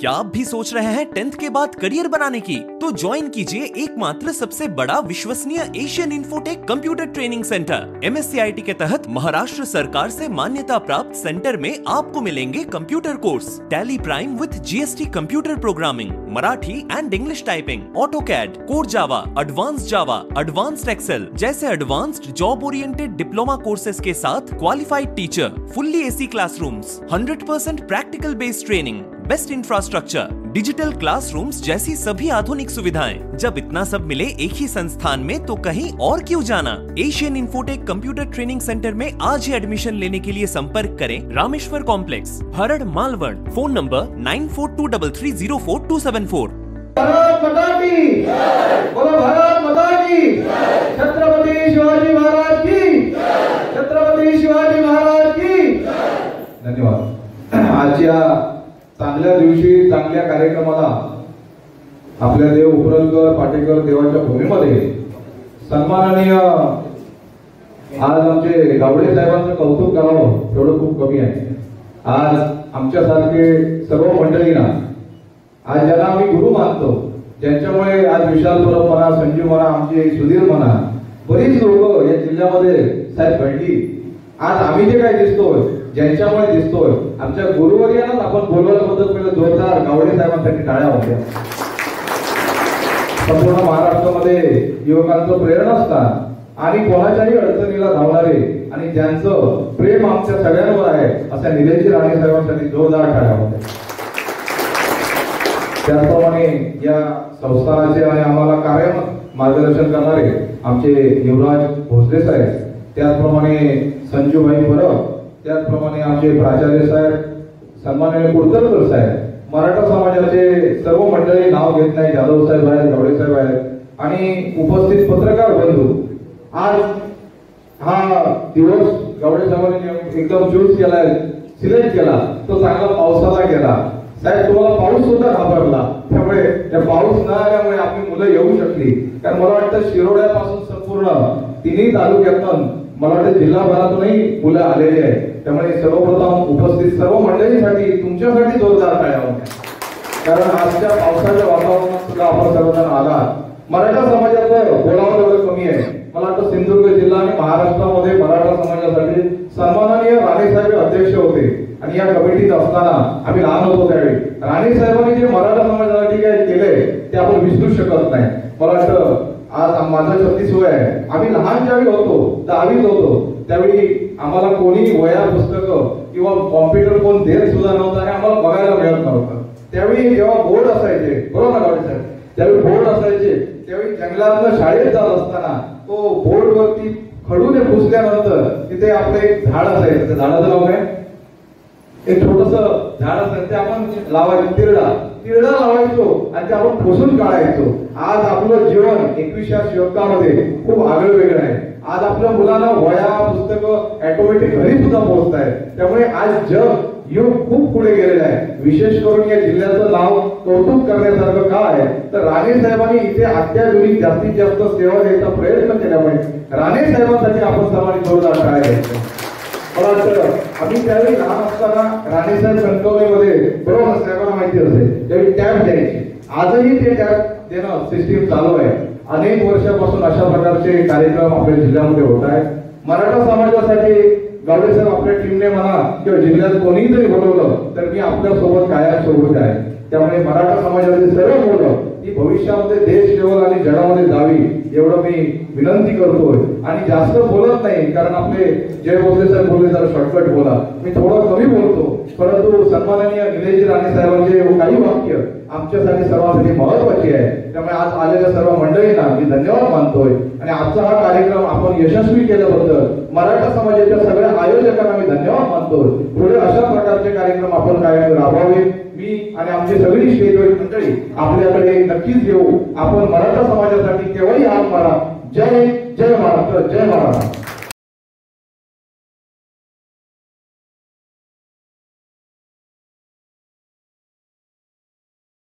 क्या आप भी सोच रहे हैं 10th के बाद करियर बनाने की? तो ज्वाइन कीजिए एकमात्र सबसे बड़ा विश्वसनीय Asian Infotech computer training centre. MSCIT के तहत महाराष्ट्र सरकार से मान्यता प्राप्त सेंटर में आपको मिलेंगे computer course, Tally Prime with GST computer programming, Marathi and English typing, AutoCAD, core Java, advanced Excel जैसे advanced job oriented diploma courses के साथ qualified teacher, fully AC classrooms, 100% practical based training, best infrastructure, digital classrooms जैसी सभी आधुनिक सुविधाएं। जब इतना सब मिले एक ही संस्थान में तो कहीं और क्यों जाना? Asian Infotech computer training centre में आज ही एडमिशन लेने के लिए संपर्क करें Rameshwar complex, Harad, Malwad. Phone number 9423304274। Bharat माता की बोलो, भारत माता की, छत्रपति शिवाजी महाराज की, छत्रपति शिवाजी महाराज की। धन्यवाद। आजच्या चांगल्या दिवशी चांगल्या कार्यक्रमाला आपल्या देव उपरलकर पाटेकर देवाच्या भूमीमध्ये सन्माननीय आज आमचे गावडे साहेबांचं कौतुक करावं तेवढं खूप कमी आहे। आज आमच्यासारखे सर्व मंडळींना आज ज्यांना आम्ही गुरु मानतो, ज्यांच्यामुळे आज विशाल परब म्हणा, संजीव म्हणा, आमचे सुधीर म्हणा, बरीच लोक या जिल्ह्यामध्ये साहेब घडली। आज आम्ही जे काय दिसतोय, ज्यांच्यामुळे दिसतोय, आमच्या गुरुवर्यांनाच आपण बोलवल्याबद्दल पहिलं जोरदार गावडे साहेबांसाठी टाळ्या होत्या। संपूर्ण महाराष्ट्रामध्ये युवकांचं प्रेरणास्थान आणि कोणाच्याही अडचणीला धावणारे आणि ज्यांचं प्रेम आमच्या सगळ्यांवर आहे अशा निलेजी राणे साहेबांसाठी जोरदार टाळ्या होत्या। त्याचप्रमाणे या संस्थानाचे आणि आम्हाला कायम मार्गदर्शन करणारे आमचे युवराज भोसले साहेब, त्याचप्रमाणे संजूभाई परब, त्याचप्रमाणे आमचे प्राचार्य साहेब, सन्माननीय कुडतरकर साहेब, मराठा समाजाचे सर्व मंडळी, नाव घेत नाही, जाधव साहेब आहेत, गावडे साहेब आहेत आणि उपस्थित पत्रकार बंधू। आज हा दिवस गावडे साहेबांनी एकदम चूज केलाय, सिलेक्ट केला, तो चांगला पावसाला गेला। साहेब तुम्हाला पाऊस सुद्धा घाबरला, त्यामुळे पाऊस न आल्यामुळे आपली मुलं येऊ शकली। कारण मला वाटतं शिरोड्यापासून संपूर्ण तिन्ही तालुक्यातून मला वाटतं जिल्हाभरातूनही मुलं आलेली आहे। त्यामुळे सर्वप्रथम उपस्थित सर्व मंडळींसाठी तुमच्यासाठी जोरदार टाळ्या होत्या, कारण आजच्या पावसाच्या वातावरणात सुद्धा आपण सर्वजण आलात। मराठा समाजाचं बोलावं तेवढं कमी आहे। मला वाटतं सिंधुदुर्ग जिल्हा आणि महाराष्ट्रामध्ये मराठा समाजासाठी सन्माननीय राणे साहेब अध्यक्ष होते आणि या कमिटीत असताना आम्ही लहान होतो त्यावेळी राणे साहेबांनी जे मराठा समाजासाठी काय केले ते आपण विसरू शकत नाही। मला वाटतं आज माझं 36 वय आहे, आम्ही लहान ज्यावेळी होतो, 10वीत होतो, त्यावेळी आम्हाला कोणी वह्या पुस्तकं किंवा कॉम्प्युटर कोण देत सुद्धा नव्हतं आणि आम्हाला बघायला मिळत नव्हतं। त्यावेळी जेव्हा बोर्ड असायचे, बरोबर ना गावडे साहेब, त्यावेळी बोर्ड असायचे, त्यावेळी जंगलातनं शाळेत जात असताना तो बोर्ड वरती खडूने पुसल्यानंतर तिथे आपलं एक झाड असायचं, त्या झाडाचं नाव काय, एक छोटस झाड असायचं, ते आपण लावायचो, तिरडा लावायचो आणि ते आपण पुसून काढायचो। आज आपलं जीवन 21व्या शतकामध्ये खूप आगळं वेगळं आहे। आज आपल्या मुलांना वह्या पुस्तकं ऑटोमॅटिक घरी सुद्धा पोहोचत आहे। त्यामुळे आज जग युग खूप पुढे गेलेलं आहे। विशेष करून या जिल्ह्याचं नाव कौतुक करण्यासारखं काय आहे तर राणे साहेबांनी इथे अत्याधुनिक जास्तीत जास्त सेवा द्यायचा प्रयत्न केल्यामुळे राणे साहेबांसाठी आपण सर्वांनी जोरदार टाळ्या द्यायचं। मला वाटतं आम्ही त्यावेळी लहान असताना राणे साहेब कणकवलीमध्ये, बरोबर साहेबांना माहिती असेल, त्यावेळी टॅब द्यायचे। आजही ते टॅब देणं सिस्टीम चालू आहे। अनेक वर्षापासून अशा प्रकारचे कार्यक्रम आपल्या जिल्ह्यामध्ये होत आहेत। मराठा समाजासाठी गावडे साहेब आपल्या टीमने म्हणा किंवा जिल्ह्यात कोणीही जरी बोलवलं तर मी आपल्या सोबत कायम सोबत आहे। त्यामुळे मराठा समाजाचे सर्व मुलं ही भविष्यामध्ये देश लेवल आणि जगामध्ये जावी एवढं मी विनंती करतोय आणि जास्त बोलत नाही, कारण आपले जय भोसले साहेब बोलले जरा शॉर्टकट बोला, मी थोडं कमी बोलतो, परंतु सन्माननीय निलेजी राणे साहेबांचे काही वाक्य आमच्यासाठी सर्वांसाठी महत्वाची आहे। त्यामुळे आज आलेल्या सर्व मंडळींना मी धन्यवाद मानतोय आणि आजचा हा कार्यक्रम आपण यशस्वी केल्याबद्दल मराठा समाजाच्या सगळ्या आयोजकांना मी धन्यवाद मानतोय। पुढे अशा प्रकारचे कार्यक्रम आपण कायम राबवावे। मी आणि आमची सगळी स्टेजवरील मंडळी आपल्याकडे नक्कीच येऊ। आपण मराठा समाजासाठी केव्हाही हात मारा। जय जय महाराष्ट्र, जय महाराष्ट्र।